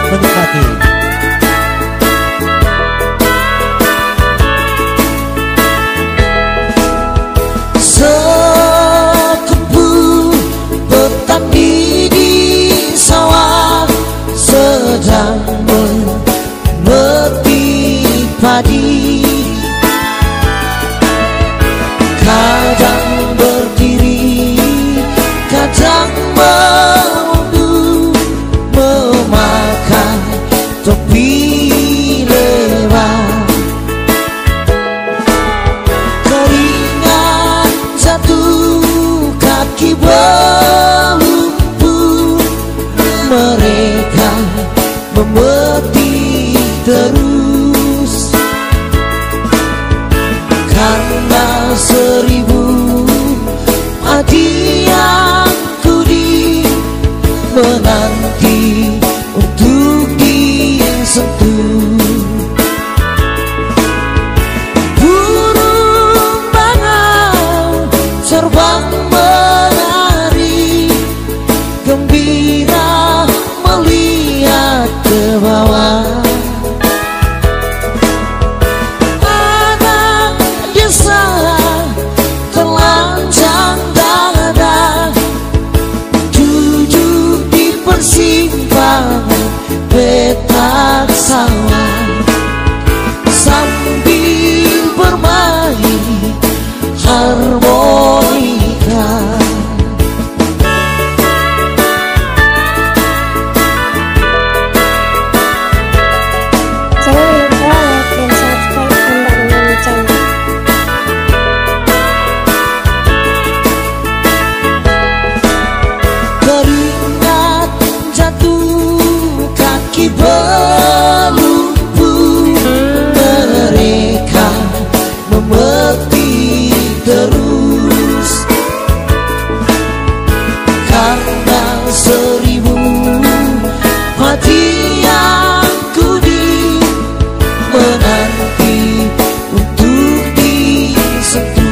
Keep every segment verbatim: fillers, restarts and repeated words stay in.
menikmati. Sekepu petani di sawah sedang memetik padi, kadang berdiri, kadang menunduk, memakai topi lewat. Keringat jatuh, kaki berlumpur, mereka memetik terus. Karena seribu padi yang kudi menanti untuk disentuh. Burung bangau terbang menari, gembira melihat ke bawah. Telanjang dada duduk di persimpangan petak sawah, sambil bermain harmonika. Keringat jatuh, kaki berlumpur, mereka memetik terus. Karena seribu padi yang kudi menanti untuk disentuh.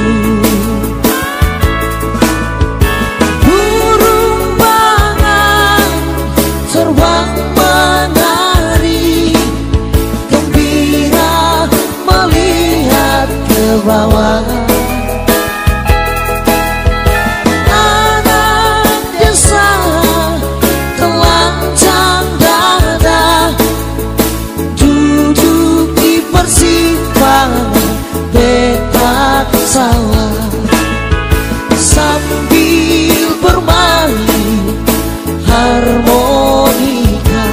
Terbang menari, gembira melihat ke bawah. Anak desa telanjang dada duduk di persimpangan petak sawah, sambil bermain harmonika.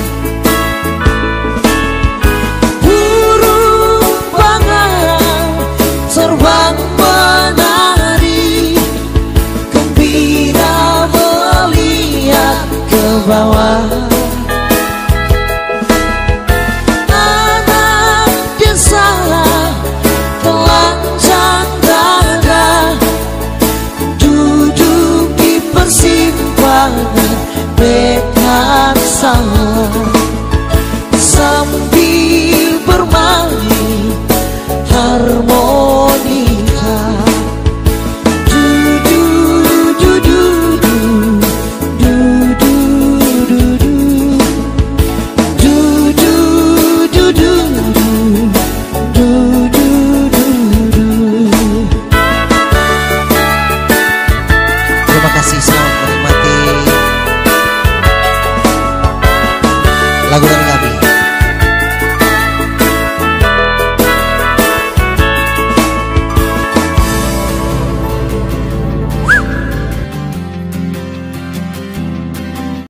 Burung bangau terbang menari, gembira melihat ke bawah. Anak desa telanjang dada duduk di persimpangan petak sawah, sambil bermain harmonika. Du du du du du du du du du du du du du du du du. Terima kasih, selamat menikmati lagu dari